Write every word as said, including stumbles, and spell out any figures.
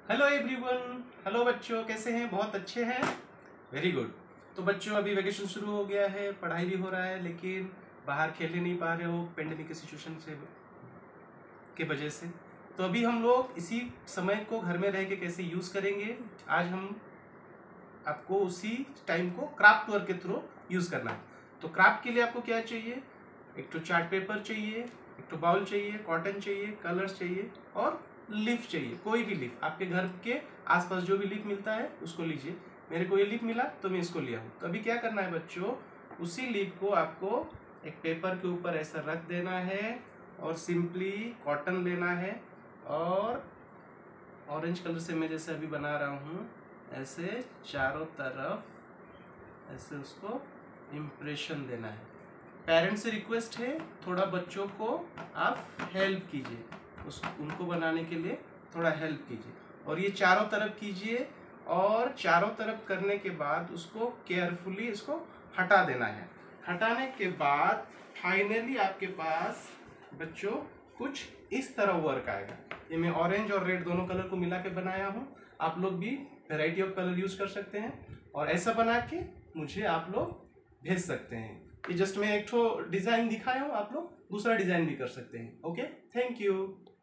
Hello everyone. Hello बच्चों, कैसे हैं? बहुत अच्छे हैं, वेरी गुड। तो बच्चों, अभी वैकेशन शुरू हो गया है, पढ़ाई भी हो रहा है, लेकिन बाहर खेलने नहीं पा रहे हो पेंडेमिक की सिचुएशन से के वजह से। तो अभी हम लोग इसी समय को घर में रह के कैसे यूज़ करेंगे, आज हम आपको उसी टाइम को क्राफ्ट वर्क के थ्रू यूज़ करना है। तो क्राफ्ट के लिए आपको क्या चाहिए? एक तो चार्ट पेपर चाहिए, एक तो बाउल चाहिए, कॉटन चाहिए, कलर्स चाहिए और लीफ चाहिए। कोई भी लीफ, आपके घर के आसपास जो भी लीफ मिलता है उसको लीजिए। मेरे को ये लीफ मिला तो मैं इसको लिया हूँ। तो अभी क्या करना है बच्चों, उसी लीफ को आपको एक पेपर के ऊपर ऐसा रख देना है और सिंपली कॉटन लेना है और ऑरेंज कलर से मैं जैसे अभी बना रहा हूँ ऐसे चारों तरफ ऐसे उसको इम्प्रेशन देना है। पेरेंट्स से रिक्वेस्ट है, थोड़ा बच्चों को आप हेल्प कीजिए, उस उनको बनाने के लिए थोड़ा हेल्प कीजिए और ये चारों तरफ कीजिए। और चारों तरफ करने के बाद उसको केयरफुली इसको हटा देना है। हटाने के बाद फाइनली आपके पास बच्चों कुछ इस तरह वर्क आएगा। ये मैं ऑरेंज और रेड दोनों कलर को मिला के बनाया हूँ। आप लोग भी वैरायटी ऑफ कलर यूज कर सकते हैं और ऐसा बना के मुझे आप लोग भेज सकते हैं। ये जस्ट मैं एक ठो डिज़ाइन दिखाया हूँ, आप लोग दूसरा डिज़ाइन भी कर सकते हैं। Okay, thank you.